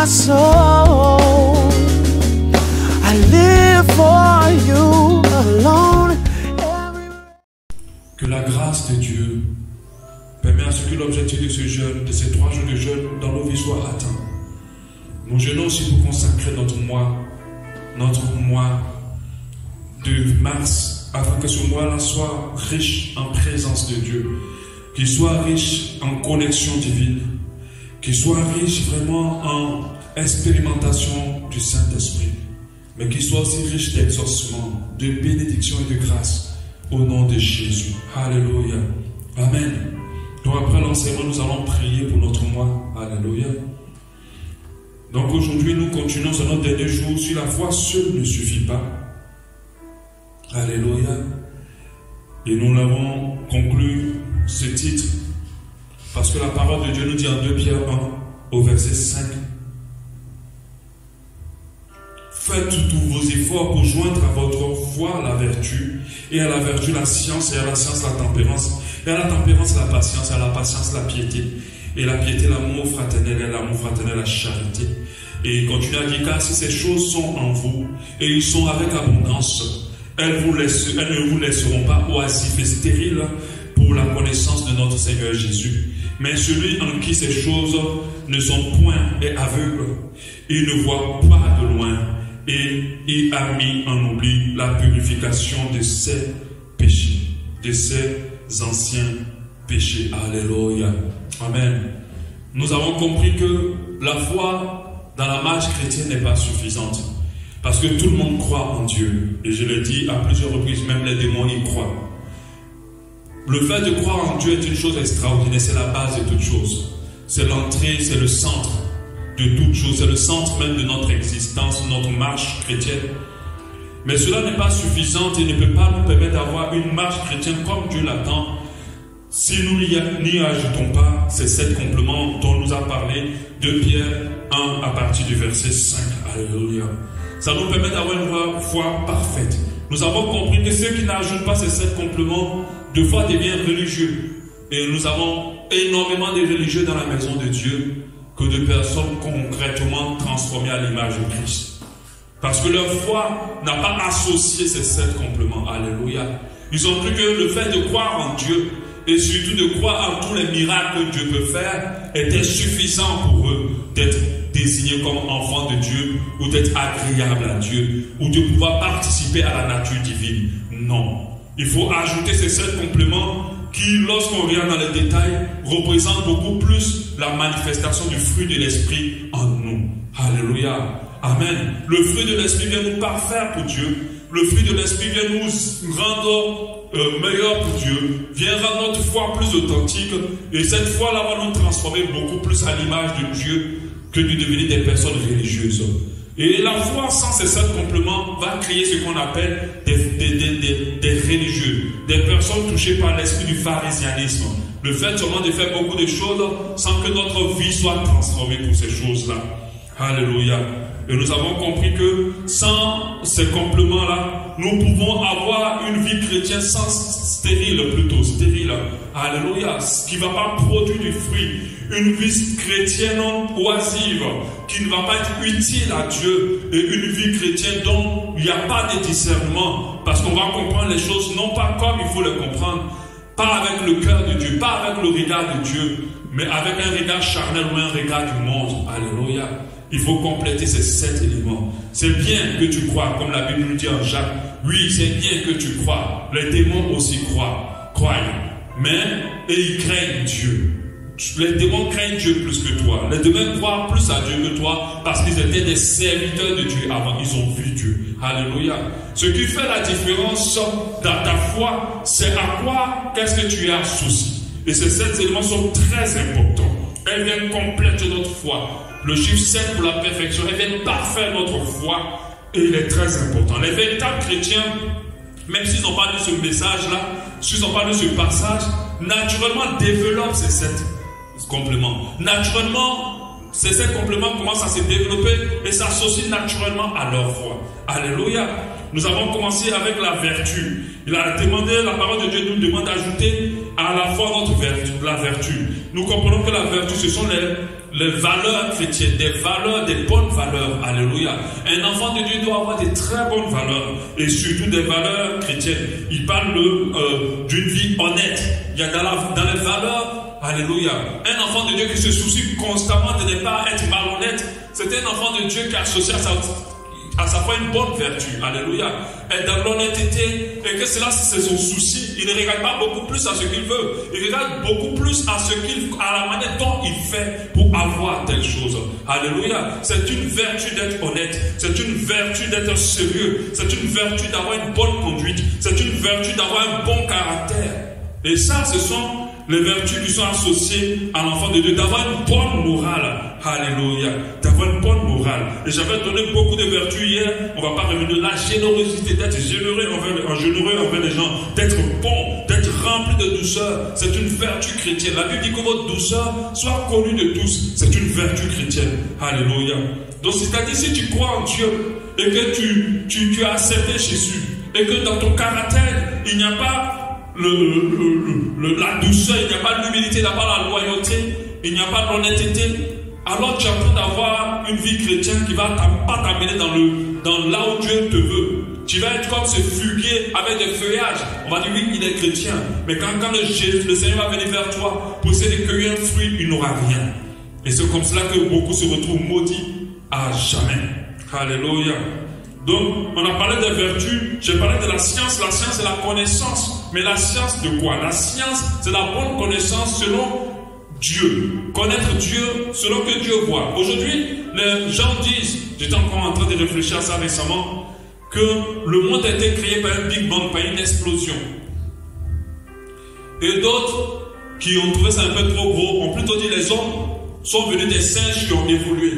my soul. I live for you alone. Que la grâce de Dieu permet à ce que l'objectif de ce jeûne, de ces 3 jours de jeûne dans nos vies soit atteint. Nous jeûnons aussi pour consacrer notre mois de mars, afin que ce mois-là soit riche en présence de Dieu, qu'il soit riche en connexion divine, qu'il soit riche vraiment en expérimentation du Saint-Esprit, mais qu'il soit aussi riche d'exaucement, de bénédiction et de grâce, au nom de Jésus. Alléluia. Amen. Donc après l'enseignement, nous allons prier pour notre mois. Alléluia. Donc aujourd'hui, nous continuons sur notre dernier jour. Sur la foi seule ne suffit pas. Alléluia. Et nous l'avons conclu, ce titre, parce que la parole de Dieu nous dit en 2 Pierre 1, au verset 5. Faites tous vos efforts pour joindre à votre foi la vertu, et à la vertu la science, et à la science la tempérance, et à la tempérance la patience, et à la patience la piété, et la piété l'amour fraternel, et l'amour fraternel la charité. Et il continue à dire, car si ces choses sont en vous, et ils sont avec abondance, elles ne vous laisseront pas oisifs et stériles pour la connaissance de notre Seigneur Jésus. Mais celui en qui ces choses ne sont point est aveugle, il ne voit pas de loin, et il a mis en oubli la purification de ses péchés, de ses anciens péchés. Alléluia. Amen. Nous avons compris que la foi dans la marche chrétienne n'est pas suffisante. Parce que tout le monde croit en Dieu. Et je l'ai dit à plusieurs reprises, même les démons y croient. Le fait de croire en Dieu est une chose extraordinaire, c'est la base de toute chose. C'est l'entrée, c'est le centre de toute chose, c'est le centre même de notre existence, notre marche chrétienne. Mais cela n'est pas suffisant et ne peut pas nous permettre d'avoir une marche chrétienne comme Dieu l'attend si nous n'y ajoutons pas ces 7 compléments dont nous a parlé de Pierre 1 à partir du verset 5. Alléluia. Ça nous permet d'avoir une foi parfaite. Nous avons compris que ceux qui n'ajoutent pas ces 7 compléments de foi deviennent religieux. Et nous avons énormément de religieux dans la maison de Dieu que de personnes concrètement transformées à l'image de Christ. Parce que leur foi n'a pas associé ces 7 compléments. Alléluia. Ils ont cru que le fait de croire en Dieu et surtout de croire en tous les miracles que Dieu peut faire était suffisant pour eux d'être désignés comme enfants de Dieu ou d'être agréables à Dieu ou de pouvoir participer à la nature divine. Non. Il faut ajouter ces 7 compléments qui, lorsqu'on regarde dans les détails, représentent beaucoup plus la manifestation du fruit de l'Esprit en nous. Alléluia. Amen. Le fruit de l'Esprit vient nous parfaire pour Dieu. Le fruit de l'Esprit vient nous rendre meilleurs pour Dieu, vient rendre notre foi plus authentique, et cette foi-là va nous transformer beaucoup plus à l'image de Dieu que de devenir des personnes religieuses. Et la foi sans ces 7 compléments va créer ce qu'on appelle des religieux, des personnes touchées par l'esprit du pharisianisme. Le fait seulement de faire beaucoup de choses sans que notre vie soit transformée pour ces choses-là. Alléluia. Et nous avons compris que sans ces compléments-là, nous pouvons avoir une vie chrétienne stérile. Alléluia. Qui ne va pas produire du fruit. Une vie chrétienne oisive, qui ne va pas être utile à Dieu. Et une vie chrétienne dont il n'y a pas de discernement. Parce qu'on va comprendre les choses non pas comme il faut les comprendre. Pas avec le cœur de Dieu, pas avec le regard de Dieu, mais avec un regard charnel ou un regard du monde. Alléluia. Il faut compléter ces 7 éléments. C'est bien que tu crois, comme la Bible nous dit en Jacques. Oui, c'est bien que tu crois. Les démons aussi croient. Mais, et ils craignent Dieu. Les démons craignent Dieu plus que toi. Les démons croient plus à Dieu que toi parce qu'ils étaient des serviteurs de Dieu avant. Ils ont vu Dieu. Alléluia. Ce qui fait la différence dans ta foi, c'est à quoi, qu'est-ce que tu as associé. Et ces 7 éléments sont très importants. Elles viennent compléter notre foi. Le chiffre 7 pour la perfection, elles viennent parfaire notre foi. Et il est très important. Les véritables chrétiens, même s'ils n'ont pas lu ce message-là, s'ils n'ont pas lu ce passage, naturellement développent ces 7 compléments. Naturellement, ces 7 compléments commencent à se développer et s'associent naturellement à leur foi. Alléluia. Nous avons commencé avec la vertu. Il a demandé, la parole de Dieu nous demande d'ajouter à la foi notre vertu, la vertu. Nous comprenons que la vertu, ce sont les valeurs chrétiennes, des valeurs, des bonnes valeurs. Alléluia. Un enfant de Dieu doit avoir des très bonnes valeurs et surtout des valeurs chrétiennes. Il parle d'une vie honnête. Il y a dans les valeurs, alléluia. Un enfant de Dieu qui se soucie constamment de ne pas être malhonnête, c'est un enfant de Dieu qui associe à sa foi une bonne vertu. Alléluia. Être dans l'honnêteté et que cela c'est son souci. Il ne regarde pas beaucoup plus à ce qu'il veut. Il regarde beaucoup plus à la manière dont il fait pour avoir telle chose. Alléluia. C'est une vertu d'être honnête. C'est une vertu d'être sérieux. C'est une vertu d'avoir une bonne conduite. C'est une vertu d'avoir un bon caractère. Et ça, ce sont les vertus qui sont associées à l'enfant de Dieu, d'avoir une bonne morale. Alléluia. D'avoir une bonne morale. Et j'avais donné beaucoup de vertus hier. On ne va pas revenir. La générosité, d'être généreux envers les gens, d'être bon, d'être rempli de douceur. C'est une vertu chrétienne. La Bible dit que votre douceur soit connue de tous. C'est une vertu chrétienne. Alléluia. Donc, c'est-à-dire, si tu crois en Dieu et que tu as accepté Jésus et que dans ton caractère, il n'y a pas la douceur, il n'y a pas l'humilité, il n'y a pas la loyauté, il n'y a pas l'honnêteté, alors tu es en train d'avoir une vie chrétienne qui ne va pas t'amener dans là où Dieu te veut. Tu vas être comme ce fuguier avec des feuillages. On va dire oui, il est chrétien, mais quand le Seigneur va venir vers toi pour essayer de cueillir un fruit, il n'aura rien. Et c'est comme cela que beaucoup se retrouvent maudits à jamais. Alléluia. Donc, on a parlé des vertus, j'ai parlé de la science. La science, c'est la connaissance. Mais la science de quoi? La science, c'est la bonne connaissance selon Dieu. Connaître Dieu selon que Dieu voit. Aujourd'hui, les gens disent, j'étais encore en train de réfléchir à ça récemment, que le monde a été créé par un Big Bang, par une explosion. Et d'autres qui ont trouvé ça un peu trop gros ont plutôt dit les hommes sont venus des singes qui ont évolué.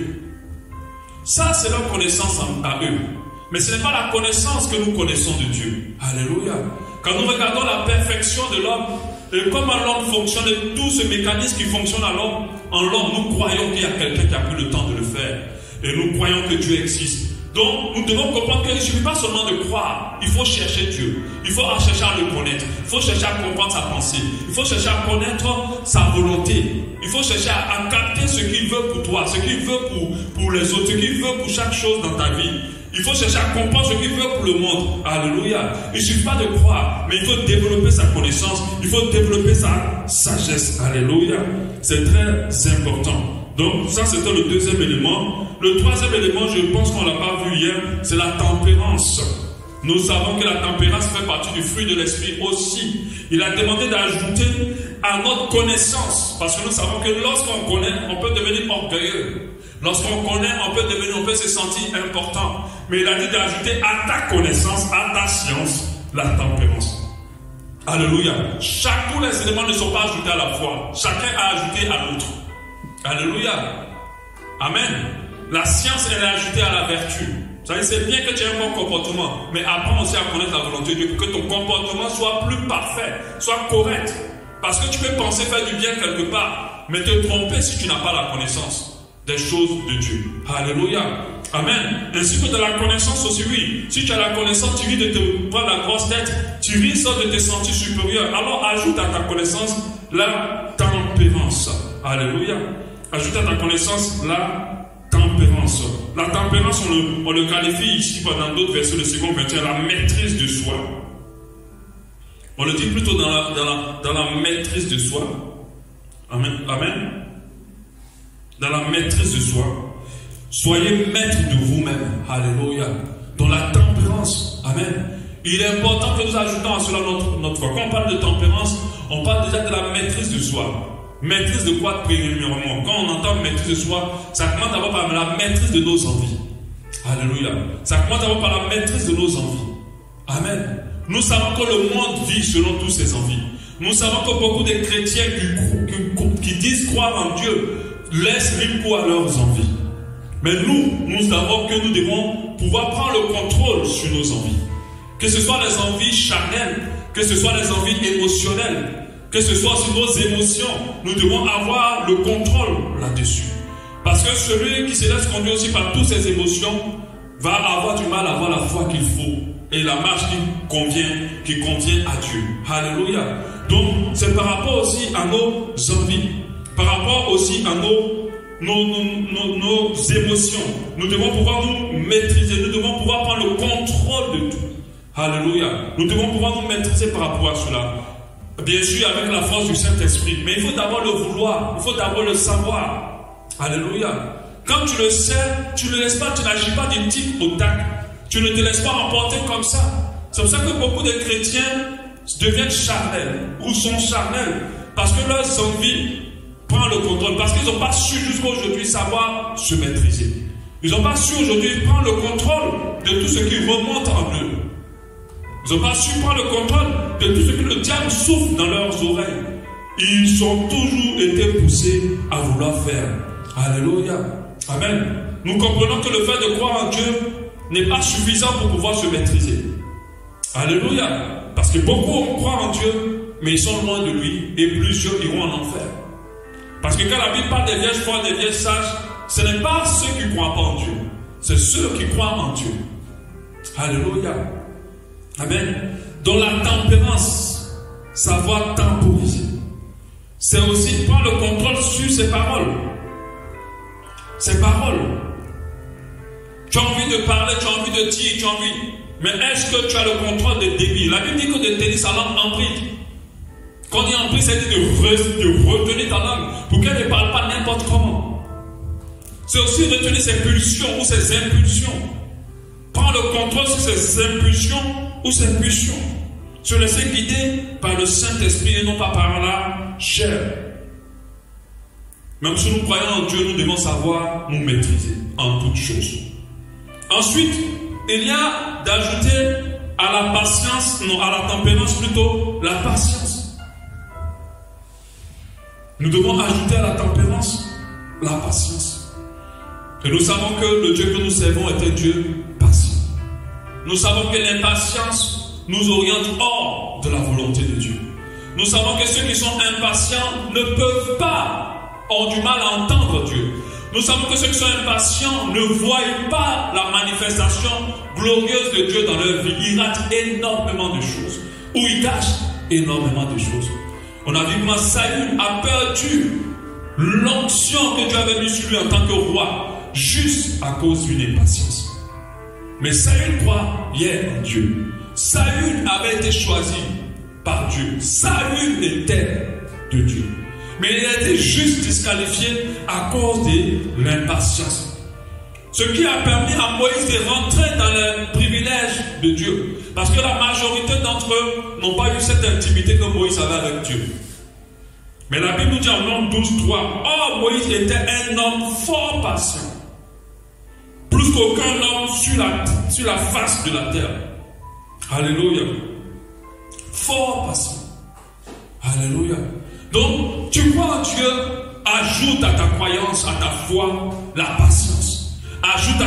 Ça, c'est leur connaissance à eux. Mais ce n'est pas la connaissance que nous connaissons de Dieu. Alléluia. Quand nous regardons la perfection de l'homme et comment l'homme fonctionne et tout ce mécanisme qui fonctionne en l'homme, nous croyons qu'il y a quelqu'un qui a pris le temps de le faire. Et nous croyons que Dieu existe. Donc, nous devons comprendre qu'il ne suffit pas seulement de croire. Il faut chercher Dieu. Il faut chercher à le connaître. Il faut chercher à comprendre sa pensée. Il faut chercher à connaître sa volonté. Il faut chercher à capter ce qu'il veut pour toi, ce qu'il veut pour les autres, ce qu'il veut pour chaque chose dans ta vie. Il faut chercher à comprendre ce qu'il veut pour le monde. Alléluia. Il ne suffit pas de croire, mais il faut développer sa connaissance. Il faut développer sa sagesse. Alléluia. C'est très important. Donc, ça, c'était le deuxième élément. Le troisième élément, je pense qu'on ne l'a pas vu hier, c'est la tempérance. Nous savons que la tempérance fait partie du fruit de l'esprit aussi. Il a demandé d'ajouter à notre connaissance. Parce que nous savons que lorsqu'on connaît, on peut devenir orgueilleux. Lorsqu'on connaît, on peut se sentir important. Mais il a dit d'ajouter à ta connaissance, à ta science, la tempérance. Alléluia. Tous les éléments ne sont pas ajoutés à la fois. Chacun a ajouté à l'autre. Alléluia. Amen. La science, elle est ajoutée à la vertu. C'est bien que tu aies un bon comportement, mais apprends aussi à connaître la volonté de Dieu pour que ton comportement soit plus parfait, soit correct. Parce que tu peux penser faire du bien quelque part, mais te tromper si tu n'as pas la connaissance des choses de Dieu. Alléluia. Amen. Ainsi que de la connaissance aussi, oui. Si tu as la connaissance, tu risques de te prendre la grosse tête, tu risques de te sentir supérieur. Alors ajoute à ta connaissance la tempérance. Alléluia. Ajoute à ta connaissance la tempérance. La tempérance, on le qualifie ici dans d'autres versets de 2 Corinthiens, la maîtrise de soi. On le dit plutôt dans la maîtrise de soi. Amen. Amen. Dans la maîtrise de soi. Soyez maître de vous-même. Alléluia. Dans la tempérance. Amen. Il est important que nous ajoutons à cela notre foi. Quand on parle de tempérance, on parle déjà de la maîtrise de soi. Maîtrise de quoi premièrement? Quand on entend maîtrise de soi, ça commence d'abord par la maîtrise de nos envies. Alléluia. Ça commence d'abord par la maîtrise de nos envies. Amen. Nous savons que le monde vit selon toutes ses envies. Nous savons que beaucoup de chrétiens qui disent croire en Dieu laissent libre cours à leurs envies. Mais nous savons que nous devons pouvoir prendre le contrôle sur nos envies. Que ce soit les envies charnelles, que ce soit les envies émotionnelles, que ce soit sur nos émotions, nous devons avoir le contrôle là-dessus. Parce que celui qui se laisse conduire aussi par toutes ses émotions va avoir du mal à avoir la foi qu'il faut et la marche qui convient à Dieu. Alléluia. Donc, c'est par rapport aussi à nos envies, par rapport aussi à nos émotions. Nous devons pouvoir nous maîtriser. Nous devons pouvoir prendre le contrôle de tout. Alléluia. Nous devons pouvoir nous maîtriser par rapport à cela. Bien sûr, avec la force du Saint-Esprit. Mais il faut d'abord le vouloir. Il faut d'abord le savoir. Alléluia. Quand tu le sais, tu ne laisses pas, tu n'agis pas du tic au tac. Tu ne te laisses pas emporter comme ça. C'est pour ça que beaucoup de chrétiens deviennent charnels ou sont charnels. Parce que leur envie prend le contrôle. Parce qu'ils n'ont pas su jusqu'à aujourd'hui savoir se maîtriser. Ils n'ont pas su aujourd'hui prendre le contrôle de tout ce qui remonte en eux. Ils n'ont pas su prendre le contrôle de tout ce que le diable souffle dans leurs oreilles. Ils ont toujours été poussés à vouloir faire. Alléluia. Amen. Nous comprenons que le fait de croire en Dieu n'est pas suffisant pour pouvoir se maîtriser. Alléluia. Parce que beaucoup croient en Dieu, mais ils sont loin de lui, et plusieurs iront en enfer. Parce que quand la Bible parle des vierges folles, des vierges sages, ce n'est pas ceux qui ne croient pas en Dieu, c'est ceux qui croient en Dieu. Alléluia. Amen. Dans la tempérance, savoir temporiser, c'est aussi prendre le contrôle sur ses paroles. Ses paroles. Tu as envie de parler, tu as envie de dire, tu as envie. Mais est-ce que tu as le contrôle des débits? La Bible dit que de tenir sa langue en bride. Quand on dit en bride, c'est de retenir ta langue pour qu'elle ne parle pas n'importe comment. C'est aussi retenir ses pulsions ou ses impulsions. Prendre le contrôle sur ses impulsions ou ses pulsions. Se laisser guider par le Saint-Esprit et non pas par la chair. Même si nous croyons en Dieu, nous devons savoir nous maîtriser en toutes choses. Ensuite, il y a d'ajouter à la patience, non, à la tempérance plutôt, la patience. Nous devons ajouter à la tempérance la patience. Et nous savons que le Dieu que nous servons est un Dieu patient. Nous savons que l'impatience nous oriente hors de la volonté de Dieu. Nous savons que ceux qui sont impatients ne peuvent pas, ont du mal à entendre Dieu. Nous savons que ceux qui sont impatients ne voient pas la manifestation glorieuse de Dieu dans leur vie. Ils ratent énormément de choses. Ou ils cachent énormément de choses. On a vu comment Saül a perdu l'onction que Dieu avait mise sur lui en tant que roi, juste à cause d'une impatience. Mais Saül croyait en Dieu. Saül avait été choisi par Dieu. Saül était de Dieu. Mais il a été juste disqualifié à cause de l'impatience. Ce qui a permis à Moïse de rentrer dans le privilège de Dieu. Parce que la majorité d'entre eux n'ont pas eu cette intimité que Moïse avait avec Dieu. Mais la Bible nous dit en Nombre 12:3, or Moïse était un homme fort patient. Plus qu'aucun homme sur la face de la terre. Alléluia. Fort patient. Alléluia. Donc, tu crois en Dieu, ajoute à ta croyance, à ta foi, la patience. Ajoute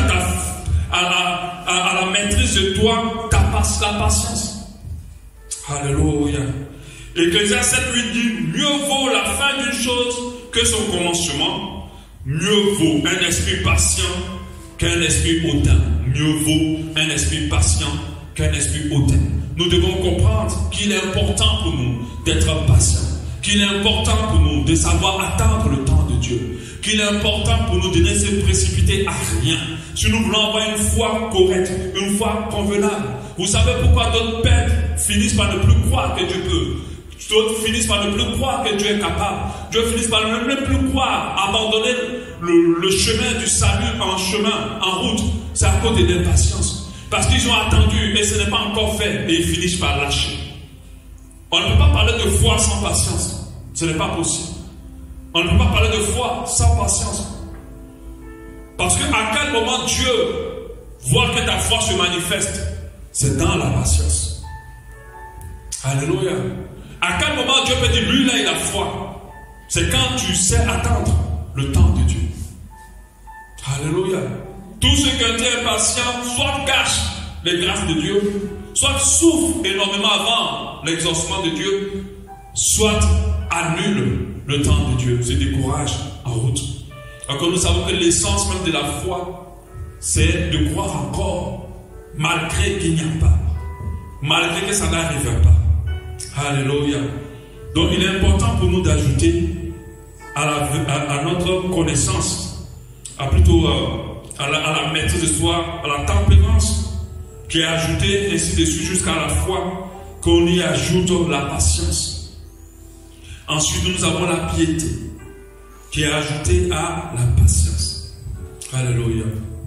à la maîtrise de toi, la patience. Alléluia. Ecclésiaste 7 lui dit, mieux vaut la fin d'une chose que son commencement. Mieux vaut un esprit patient qu'un esprit hautain. Mieux vaut un esprit patient qu'un esprit hautain. Nous devons comprendre qu'il est important pour nous d'être patients. Qu'il est important pour nous de savoir attendre le temps de Dieu. Qu'il est important pour nous de ne se précipiter à rien. Si nous voulons avoir une foi correcte, une foi convenable. Vous savez pourquoi d'autres pères finissent par ne plus croire que Dieu peut. D'autres finissent par ne plus croire que Dieu est capable. Dieu finissent par ne plus croire, abandonner le chemin du salut en route. C'est à cause de l'impatience. Parce qu'ils ont attendu et ce n'est pas encore fait. Et ils finissent par lâcher. On ne peut pas parler de foi sans patience. Ce n'est pas possible. On ne peut pas parler de foi sans patience. Parce qu'à quel moment Dieu voit que ta foi se manifeste? C'est dans la patience. Alléluia. À quel moment Dieu peut dire, lui là il a foi? C'est quand tu sais attendre le temps de Dieu. Alléluia. Tous ceux qui ont été impatients, soit cachent les grâces de Dieu, soit souffrent énormément avant l'exaucement de Dieu, soit annulent le temps de Dieu, se découragent en route. Encore nous savons que l'essence même de la foi, c'est de croire encore, malgré qu'il n'y a pas, malgré que ça n'arrive pas. Alléluia. Donc il est important pour nous d'ajouter à notre connaissance, plutôt à la maîtrise de soi, à la tempérance, qui est ajoutée ainsi de suite jusqu'à la foi, qu'on y ajoute la patience. Ensuite, nous avons la piété, qui est ajoutée à la patience. Alléluia.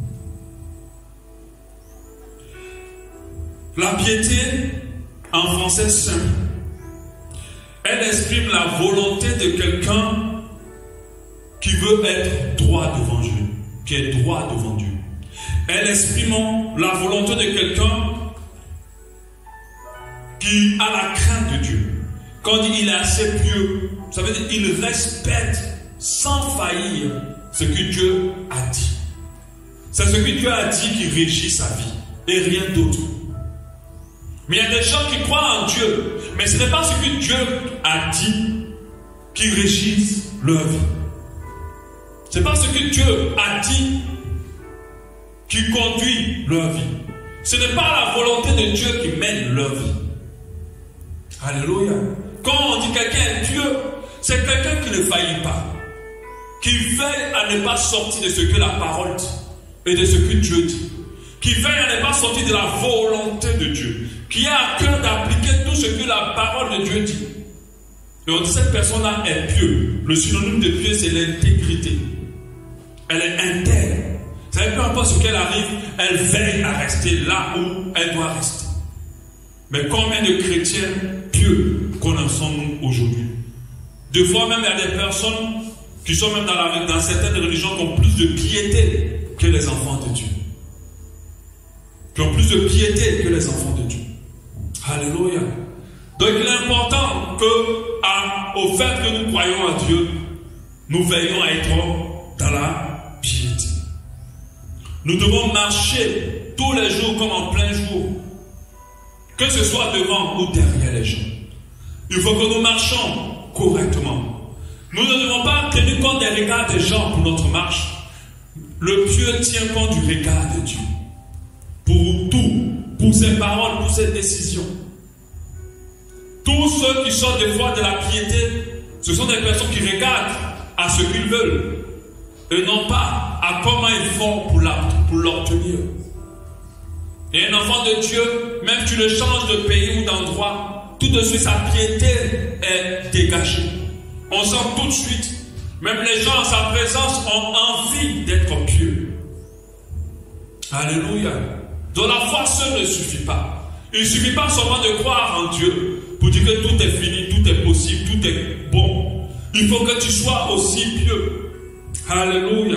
La piété, en français simple, elle exprime la volonté de quelqu'un qui veut être droit devant Dieu, qui est droit devant Dieu. Elle exprime la volonté de quelqu'un qui a la crainte de Dieu. Quand il est assez pieux, ça veut dire qu'il respecte sans faillir ce que Dieu a dit. C'est ce que Dieu a dit qui régit sa vie et rien d'autre. Mais il y a des gens qui croient en Dieu, mais ce n'est pas ce que Dieu a dit qui régit leur vie. Ce n'est pas ce que Dieu a dit qui conduit leur vie. Ce n'est pas la volonté de Dieu qui mène leur vie. Alléluia. Quand on dit quelqu'un est pieux, c'est quelqu'un qui ne faillit pas, qui veille à ne pas sortir de ce que la parole dit et de ce que Dieu dit, qui veille à ne pas sortir de la volonté de Dieu, qui a à cœur d'appliquer tout ce que la parole de Dieu dit. Et on dit cette personne-là est pieux. Le synonyme de pieux, c'est l'intégrité. Elle est intègre. C'est-à-dire, peu importe ce qu'elle arrive, elle veille à rester là où elle doit rester. Mais combien de chrétiens pieux connaissons-nous aujourd'hui? Des fois même, il y a des personnes qui sont même dans certaines religions qui ont plus de piété que les enfants de Dieu. Qui ont plus de piété que les enfants de Dieu. Alléluia. Donc il est important que, au fait que nous croyons à Dieu, nous veillons à être dans la piété. Nous devons marcher tous les jours comme en plein jour, que ce soit devant ou derrière les gens. Il faut que nous marchions correctement. Nous ne devons pas tenir compte des regards des gens pour notre marche. Le pieux tient compte du regard de Dieu. Pour tout, pour ses paroles, pour ses décisions. Tous ceux qui sortent des fois de la piété, ce sont des personnes qui regardent à ce qu'ils veulent et non pas à comment ils font pour l'obtenir. Et un enfant de Dieu, même tu le changes de pays ou d'endroit, tout de suite sa piété est dégagée. On sent tout de suite, même les gens en sa présence ont envie d'être pieux. Alléluia. Donc la foi seule ne suffit pas. Il ne suffit pas seulement de croire en Dieu pour dire que tout est fini, tout est possible, tout est bon. Il faut que tu sois aussi pieux. Alléluia.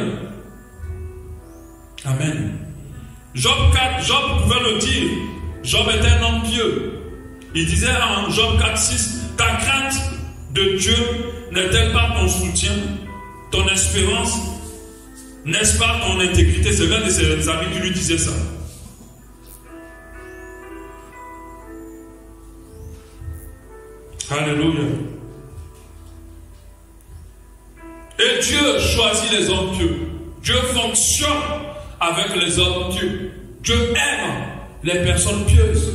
Amen. Job pouvait le dire. Job était un homme pieux. Il disait en Job 4:6, ta crainte de Dieu n'est-elle pas ton soutien, ton espérance, n'est-ce pas ton intégrité? C'est l'un de ses amis qui lui disait ça. Alléluia. Et Dieu choisit les hommes pieux. Dieu fonctionne avec les hommes pieux. Dieu aime les personnes pieuses.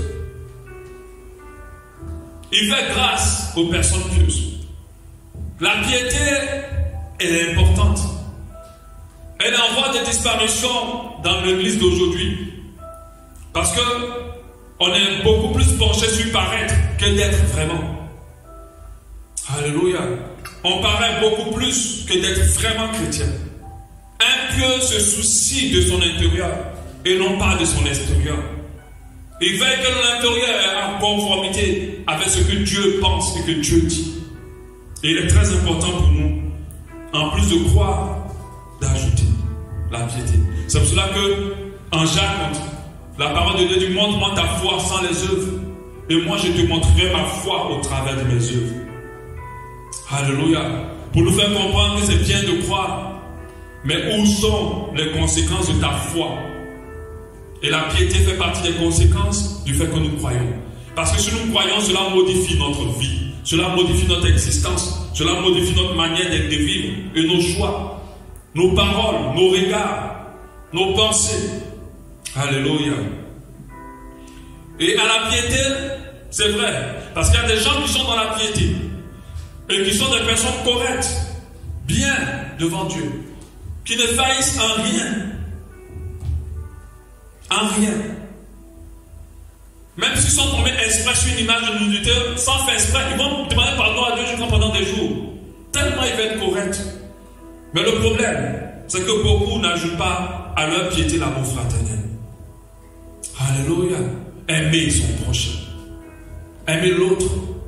Il fait grâce aux personnes pieuses. La piété, elle est importante. Elle envoie des disparitions dans l'église d'aujourd'hui. Parce que on est beaucoup plus penché sur paraître que d'être vraiment. Alléluia. On paraît beaucoup plus que d'être vraiment chrétien. Un pieux se soucie de son intérieur et non pas de son extérieur. Il veut que l'intérieur est en conformité avec ce que Dieu pense et que Dieu dit. Et il est très important pour nous, en plus de croire, d'ajouter la piété. C'est pour cela que en Jacques, la parole de Dieu dit, montre-moi ta foi sans les œuvres, et moi je te montrerai ma foi au travers de mes œuvres. Alléluia. Pour nous faire comprendre que c'est bien de croire, mais où sont les conséquences de ta foi? Et la piété fait partie des conséquences du fait que nous croyons. Parce que si nous croyons, cela modifie notre vie, cela modifie notre existence, cela modifie notre manière de vivre et nos choix, nos paroles, nos regards, nos pensées. Alléluia. Et à la piété, c'est vrai, parce qu'il y a des gens qui sont dans la piété et qui sont des personnes correctes, bien devant Dieu, qui ne faillissent en rien. En rien. Même s'ils sont tombés exprès sur une image de nudité, sans faire exprès, ils vont demander pardon à Dieu jusqu'à pendant des jours. Tellement ils vont être corrects. Mais le problème, c'est que beaucoup n'ajoutent pas à leur piété l'amour fraternel. Alléluia. Aimer son prochain. Aimer l'autre.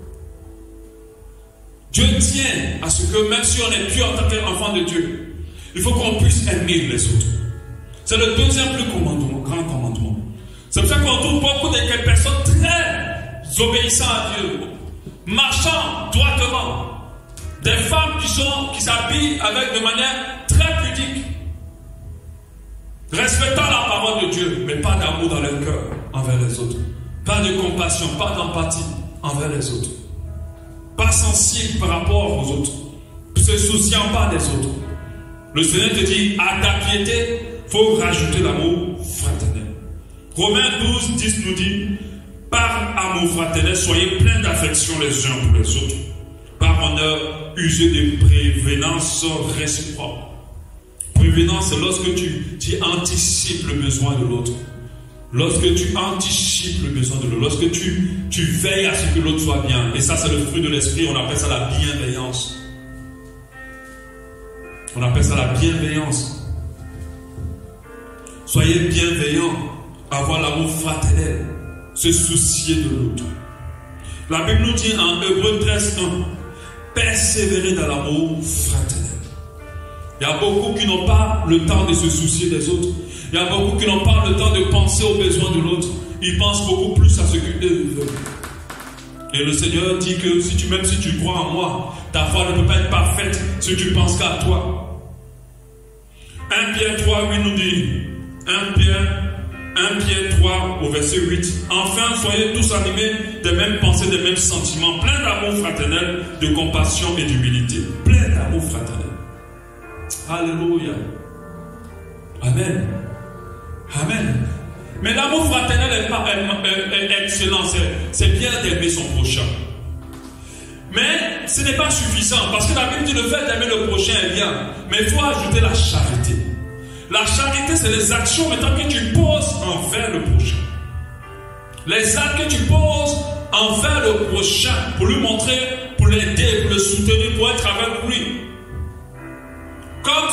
Dieu tient à ce que même si on est pur en tant qu'enfant de Dieu, il faut qu'on puisse aimer les autres. C'est le deuxième grand commandement. C'est pour ça qu'on trouve beaucoup de personnes très obéissantes à Dieu, marchant droitement. Des femmes qui s'habillent de manière très pudique, respectant la parole de Dieu, mais pas d'amour dans leur cœur envers les autres. Pas de compassion, pas d'empathie envers les autres. Pas sensible par rapport aux autres. Se souciant pas des autres. Le Seigneur te dit, à ta piété, il faut rajouter l'amour fraternel. Romains 12, 10 nous dit, par amour fraternel, soyez pleins d'affection les uns pour les autres. Par honneur, usez de prévenance réciproque. Prévenance, c'est lorsque tu anticipes le besoin de l'autre. Lorsque tu anticipes le besoin de l'autre. Lorsque tu veilles à ce que l'autre soit bien. Et ça, c'est le fruit de l'esprit. On appelle ça la bienveillance. On appelle ça la bienveillance. Soyez bienveillants. Avoir l'amour fraternel. Se soucier de l'autre. La Bible nous dit en Hébreux 13, 1. Persévérer dans l'amour fraternel. Il y a beaucoup qui n'ont pas le temps de se soucier des autres. Il y a beaucoup qui n'ont pas le temps de penser aux besoins de l'autre. Ils pensent beaucoup plus à ce qu'eux veulent. Et le Seigneur dit que même si tu crois en moi, ta foi ne peut pas être parfaite si tu penses qu'à toi. 1 Pierre 3, 8 nous dit, 1 Pierre 3 au verset 8. Enfin, soyez tous animés des mêmes pensées, des mêmes sentiments, pleins d'amour fraternel, de compassion et d'humilité. Pleins d'amour fraternel. Alléluia. Amen. Amen. Mais l'amour fraternel est excellent. C'est bien d'aimer son prochain. Mais ce n'est pas suffisant. Parce que la Bible dit le fait d'aimer le prochain est bien. Mais il faut ajouter la charité. La charité, c'est les actions maintenant que tu poses envers le prochain. Les actes que tu poses envers le prochain pour lui montrer, pour l'aider, pour le soutenir, pour être avec lui. Comme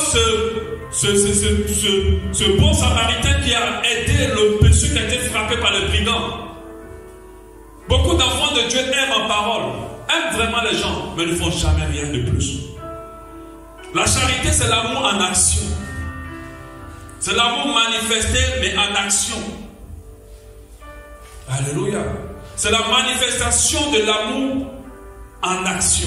ce bon samaritain qui a aidé celui qui a été frappé par le brigand. Beaucoup d'enfants de Dieu aiment en parole, aiment vraiment les gens, mais ne font jamais rien de plus. La charité, c'est l'amour en action. C'est l'amour manifesté, mais en action. Alléluia. C'est la manifestation de l'amour en action.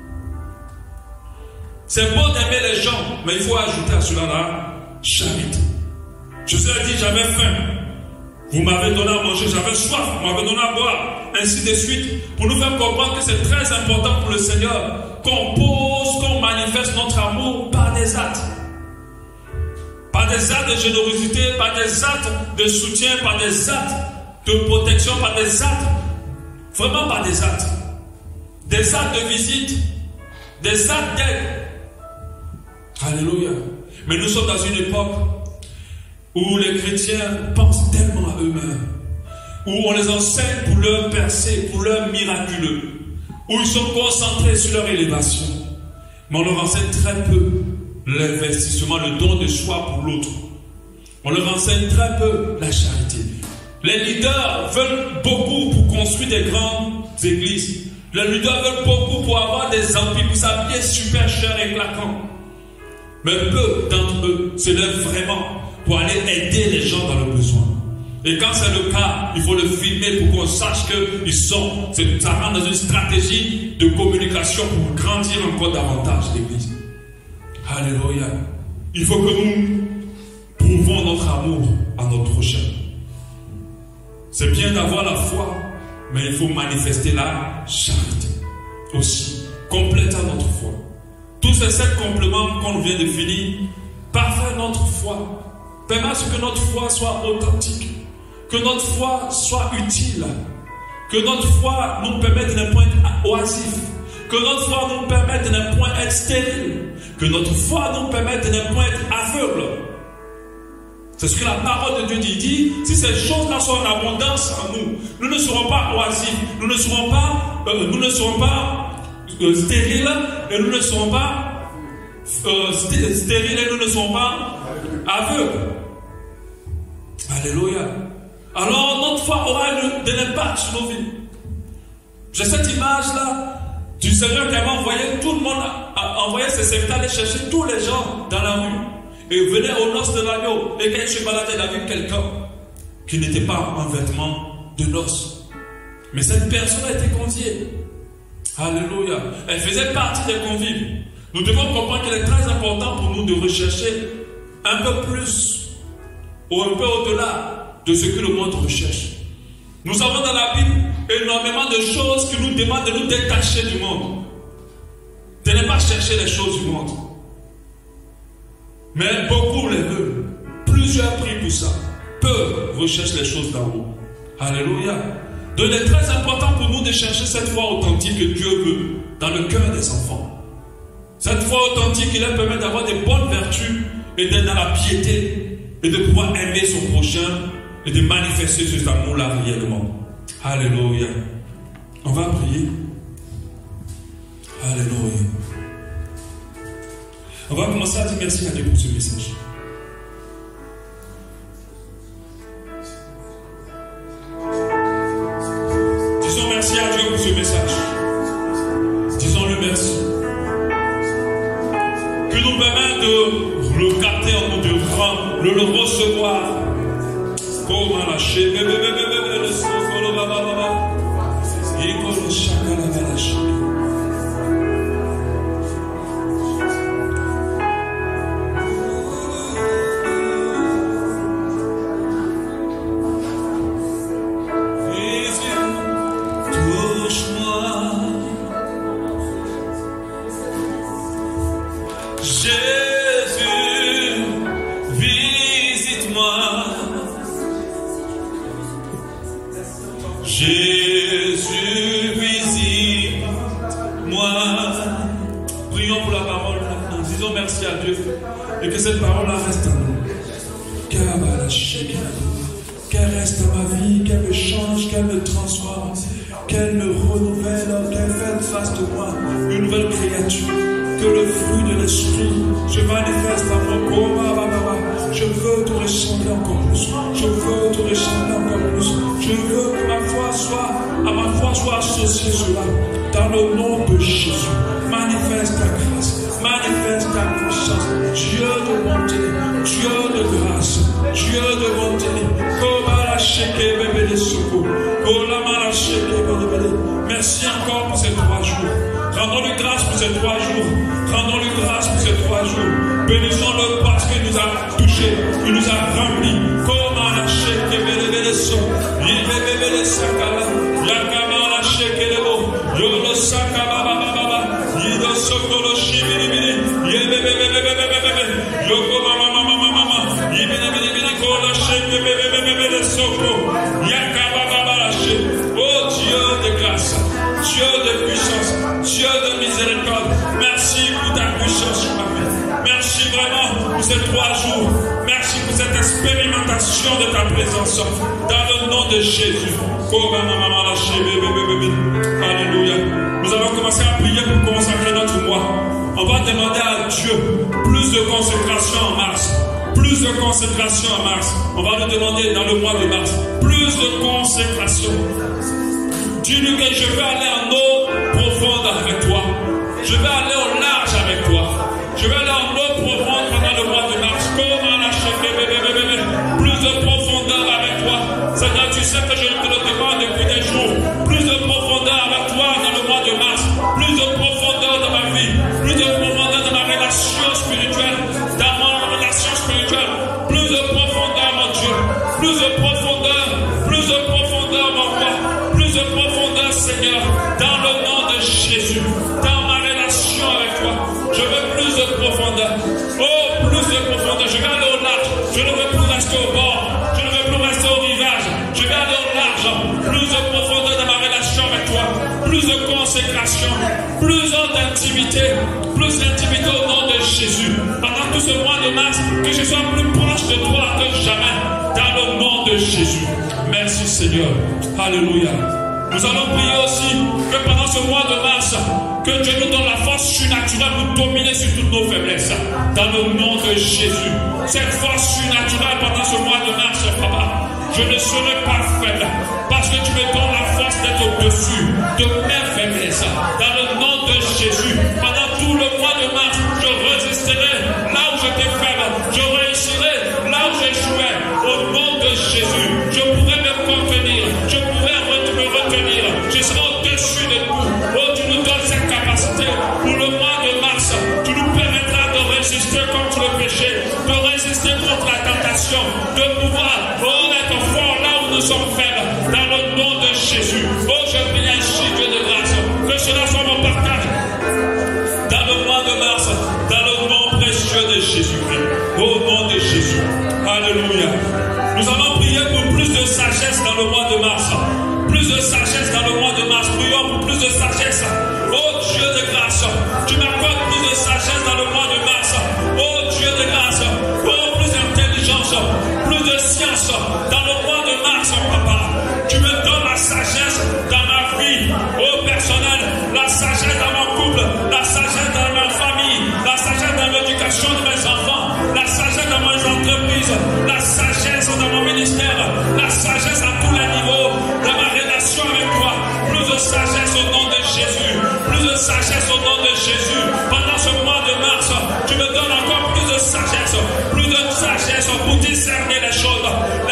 C'est bon d'aimer les gens, mais il faut ajouter à cela la charité. Jésus a dit, j'avais faim. Vous m'avez donné à manger, j'avais soif, vous m'avez donné à boire, ainsi de suite. Pour nous faire comprendre que c'est très important pour le Seigneur qu'on manifeste notre amour par des actes. Par des actes de générosité, par des actes de soutien, par des actes de protection, par des actes, vraiment par des actes. Des actes de visite, des actes d'aide. Alléluia. Mais nous sommes dans une époque où les chrétiens pensent tellement à eux-mêmes, où on les enseigne pour leur percée, pour leur miraculeux, où ils sont concentrés sur leur élévation. Mais on leur enseigne très peu l'investissement, le don de soi pour l'autre. On leur enseigne très peu la charité. Les leaders veulent beaucoup pour construire des grandes églises. Les leaders veulent beaucoup pour avoir des empires, pour s'habiller super cher et claquant. Mais peu d'entre eux se lèvent vraiment pour aller aider les gens dans le besoin. Et quand c'est le cas, il faut le filmer pour qu'on sache qu'ils sont. Ça rentre dans une stratégie de communication pour grandir encore davantage l'Église. Alléluia. Il faut que nous prouvons notre amour à notre prochain. C'est bien d'avoir la foi, mais il faut manifester la charité aussi. Compléter notre foi. Tous ces 7 compléments qu'on vient de finir, parfaire notre foi. Permet à ce que notre foi soit authentique. Que notre foi soit utile. Que notre foi nous permette de ne point être oisif. Que notre foi nous permette de ne point être stérile. Que notre foi nous permette de ne pas être aveugles. C'est ce que la parole de Dieu dit. Si ces choses-là sont en abondance en nous, nous ne serons pas oisifs, nous ne serons pas, stériles, et nous ne serons pas stériles et nous ne serons pas aveugles. Alléluia. Alors notre foi aura de l'impact sur nos vies. J'ai cette image-là du Seigneur qui avait envoyé tout le monde, a envoyé ses serviteurs aller chercher tous les gens dans la rue. Et venait aux noces de l'agneau. Et quand il se baladait, il a vu quelqu'un qui n'était pas en vêtement de noces. Mais cette personne a été conviée. Alléluia. Elle faisait partie des convives. Nous devons comprendre qu'il est très important pour nous de rechercher un peu plus ou un peu au-delà de ce que le monde recherche. Nous avons dans la Bible énormément de choses qui nous demandent de nous détacher du monde. De ne pas chercher les choses du monde. Mais beaucoup les veulent. Plusieurs prient pour ça. Peu recherchent les choses d'en haut. Alléluia. Donc il est très important pour nous de chercher cette foi authentique que Dieu veut dans le cœur des enfants. Cette foi authentique qui leur permet d'avoir des bonnes vertus et d'être dans la piété et de pouvoir aimer son prochain et de manifester cet amour-là réellement. Alléluia. On va prier. Alléluia. On va commencer à dire merci à Dieu pour ce message. Disons merci à Dieu pour ce message. Disons-le merci. Que nous permette de le capter en nous, de le recevoir. Comme à la chaîne. Et que cette parole reste en nous. Qu'elle reste dans ma vie, qu'elle me change, qu'elle me transforme, qu'elle me renouvelle, qu'elle fait face de moi une nouvelle créature. Que le fruit de l'esprit se manifeste en moi. Je veux te ressembler encore plus. Je veux te ressembler encore plus. Je veux que ma foi soit associée cela. Dans le nom de Jésus. Manifeste ta grâce. Manifeste ta puissance. Dieu de bonté. Dieu de grâce. Dieu de bonté. Merci encore pour ces 3 jours. Rendons-lui grâce pour ces 3 jours. Rendons-lui grâce pour ces 3 jours. Bénissons-le parce qu'il nous a touchés. Il nous a remplis. Comment la chèque et bébé son. Il bébé les sakala. Yakama la chèque et le mot. Yolo sakaba baba. Yido sokolo shibiri. Yebebebebebebebe. Yoko mama. Yibini kola chèque et bébé les soko. Yakaba baba la chèque. Oh Dieu de grâce. Dieu de puissance, Dieu de miséricorde, merci pour ta puissance sur ma vie. Merci vraiment pour ces 3 jours. Merci pour cette expérimentation de ta présence. Dans le nom de Jésus. Alléluia. Nous allons commencer à prier pour consacrer notre mois. On va demander à Dieu plus de consécration en mars. Plus de consécration en mars. On va lui demander dans le mois de mars. Plus de consécration. Dis-lui que je veux aller en eau profonde avec toi. Je vais aller au large avec toi. Je vais aller en eau profonde pendant le mois de mars. Comment l'acheter, bébé. Plus de profondeur avec toi. Seigneur, tu sais que je te le demande depuis des jours. Plus de profondeur avec toi dans le mois de mars. Plus de profondeur dans ma vie. Plus de profondeur dans ma relation spirituelle. Dans ma relation spirituelle. Plus de profondeur, mon Dieu. Plus de profondeur. Plus de profondeur, mon roi. Plus de profondeur, Seigneur, dans le nom de Jésus, dans ma relation avec toi. Je veux plus de profondeur. Oh, plus de profondeur. Je vais aller au large. Je ne veux plus rester au bord. Je ne veux plus rester au rivage. Je vais aller au large. Plus de profondeur dans ma relation avec toi. Plus de consécration. Plus d'intimité. Plus d'intimité au nom de soient plus proches de toi que jamais, dans le nom de Jésus. Merci Seigneur. Alléluia. Nous allons prier aussi que pendant ce mois de mars, que Dieu nous donne la force surnaturelle pour dominer sur toutes nos faiblesses. Dans le nom de Jésus. Cette force surnaturelle pendant ce mois de mars, Papa, je ne serai pas faible. Parce que tu me donnes la force d'être au-dessus de mes faiblesses. Dans le nom de Jésus. Pendant tout le mois de mars, je résisterai là où j'étais faible. Je réussirai là où j'échouais. Au nom de Jésus, je pourrai me contenir. Je pourrai me retenir. Je serai au-dessus de tout. Oh, tu nous donnes cette capacité pour le mois de mars. Tu nous permettras de résister contre le péché, de résister contre la tentation, de pouvoir être fort là où nous sommes faibles. Dans le nom de Jésus. Oh, je prie ainsi, Dieu de grâce, que cela soit mon partage. Dans le mois de mars, dans le nom précieux de Jésus-Christ. Au nom de Jésus. Alléluia. Nous allons prier pour plus de sagesse dans le mois de mars. Plus de sagesse dans le mois de mars. Prions pour plus de sagesse. Oh Dieu de grâce, tu m'accordes plus de sagesse dans le mois de mars. Oh Dieu de grâce, oh plus d'intelligence, plus de science dans le mois de mars, Papa. Tu me donnes la sagesse dans ma vie, oh personnel, la sagesse dans mon couple, la sagesse dans ma famille, la sagesse dans l'éducation de mes enfants, la sagesse dans mes entreprises, la sagesse dans mon ministère, la sagesse à tous les niveaux de ma relation avec toi. Plus de sagesse au nom de Jésus. Plus de sagesse au nom de Jésus. Pendant ce mois de mars, tu me donnes encore plus de sagesse pour discerner les choses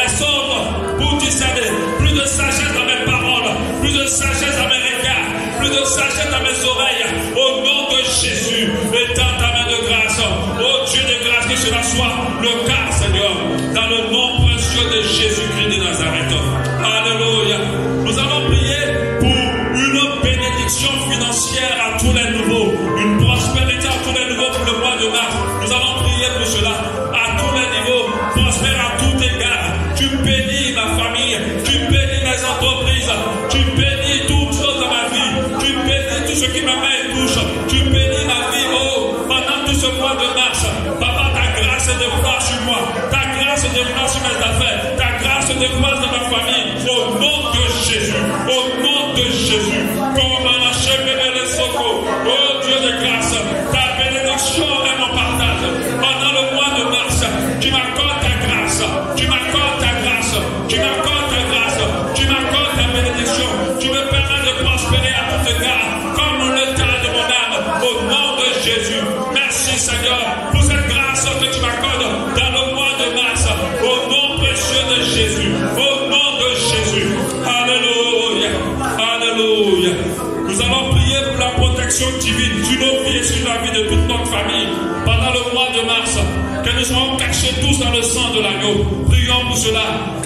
pour discerner. Plus de sagesse dans mes paroles, plus de sagesse dans mes regards, plus de sagesse dans mes oreilles. Au nom de Jésus, étends ta main de grâce. Oh Dieu de grâce, que cela soit le cas, Seigneur, dans le nom précieux de Jésus-Christ de Nazareth. Alléluia. Nous allons prier pour une bénédiction financière à tous les niveaux, une prospérité à tous les niveaux pour le mois de mars. Nous allons prier pour cela à tous les niveaux, prospère à tout égard. Tu bénis ma famille, tu bénis mes entreprises, tu bénis toutes choses dans ma vie, tu bénis tout ce qui ma main touche, tu bénis ma vie, oh, pendant tout ce mois de mars. Papa, ta grâce est de voir sur moi, ta grâce est de voir sur mes affaires, ta grâce est de voir dans ma famille, au nom de Jésus, au nom de Jésus. Comme un achève les secours, oh Dieu de grâce, ta bénédiction est mon partage. Pendant le mois de mars, tu m'accordes ta grâce, tu m'accordes ta grâce, tu m'accordes ta grâce, tu m'accordes ta bénédiction, tu me permets de prospérer à tout égard, comme le temps de mon âme, au nom de Jésus. Merci Seigneur pour cette grâce que tu m'accordes dans le mois de mars, au nom précieux de Jésus, au nom de Jésus. Alléluia, alléluia. Nous allons prier pour la protection divine sur nos vies et sur la vie de toute notre famille pendant le mois de mars, que nous soyons cachés tous dans le sang de l'agneau. Prions pour cela.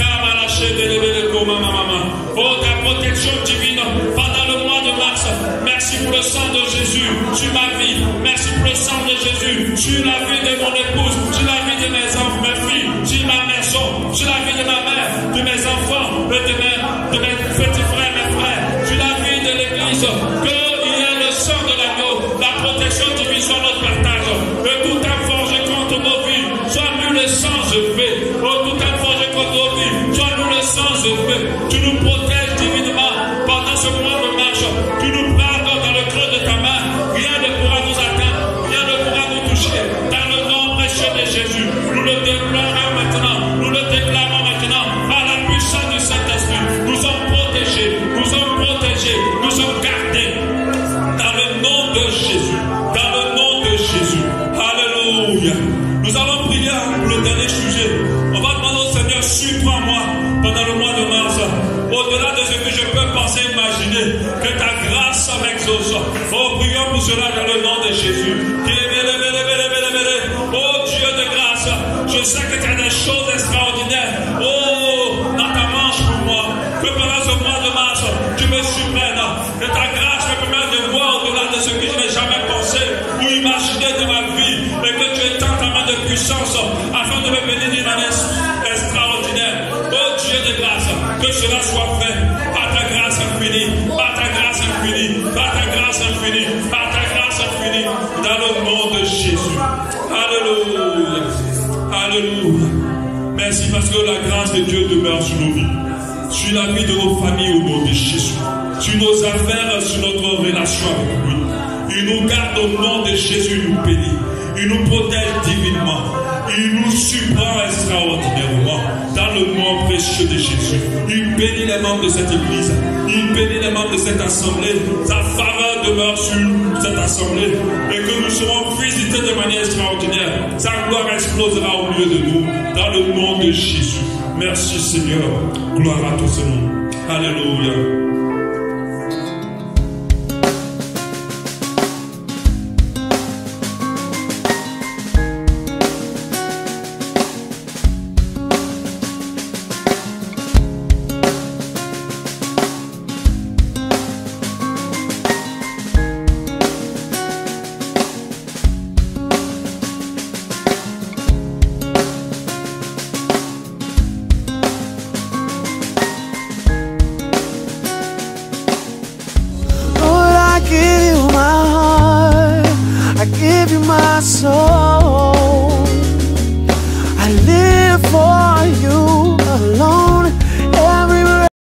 Oh, ta protection divine pendant le mois de mars. Merci pour le sang de Jésus sur ma vie. Merci pour le sang de Jésus sur la vie de mon épouse, sur la vie de mes enfants, mes filles, sur ma maison, sur la vie de ma mère, de mes enfants, de mes petits frères, mes frères, sur la vie de l'église. Qu'il y ait le sang de l'agneau, la protection divine soit notre partage. Que tout a forgé contre nos vies soit nul le sang je fais. Oh, tout a forgé contre nos vies soit nul le sang je fais. Tu nous protèges divinement pendant ce mois de mars. Tu nous pardonnes dans le creux de ta main. Rien ne pourra nous atteindre, rien ne pourra nous toucher. Dans le nom précieux de Jésus, nous le déclarons maintenant. Nous le déclarons maintenant à la puissance du Saint-Esprit. Nous sommes protégés, nous sommes protégés, nous sommes gardés. Dans le nom de Jésus, dans le nom de Jésus. Alléluia. Nous allons prier pour le dernier sujet. On va demander au Seigneur, surprends-moi pendant le mois de mars. Au-delà de ce que je peux penser, imaginer, que ta grâce m'exauce. Oh, prions pour cela dans le nom de Jésus. Oh Dieu de grâce, je sais que tu as des choses extraordinaires. Oh, dans ta manche pour moi. Que pendant ce mois de mars, tu me surprennes. Que ta grâce me permette de voir au-delà de ce que je n'ai jamais pensé ou imaginé de ma vie. Et que tu étends ta main de puissance afin de me bénir d'une manière extraordinaire. Oh Dieu de grâce, que cela soit fait par ta grâce infinie, par ta grâce infinie, par ta grâce infinie, par ta grâce infinie, dans le nom de Jésus. Alléluia. Alléluia. Merci parce que la grâce de Dieu demeure sur nos vies, sur la vie de nos familles au nom de Jésus, sur nos affaires, sur notre relation avec lui. Il nous garde au nom de Jésus, il nous bénit, il nous protège divinement, il nous surprend extraordinairement dans le nom précieux de Jésus. Il bénit les membres de cette église, il bénit les membres de cette assemblée. Sa faveur demeure sur cette assemblée et que nous serons visités de manière extraordinaire. Sa gloire explosera au milieu de nous dans le nom de Jésus. Merci Seigneur, gloire à ton nom. Alléluia. I give you my soul.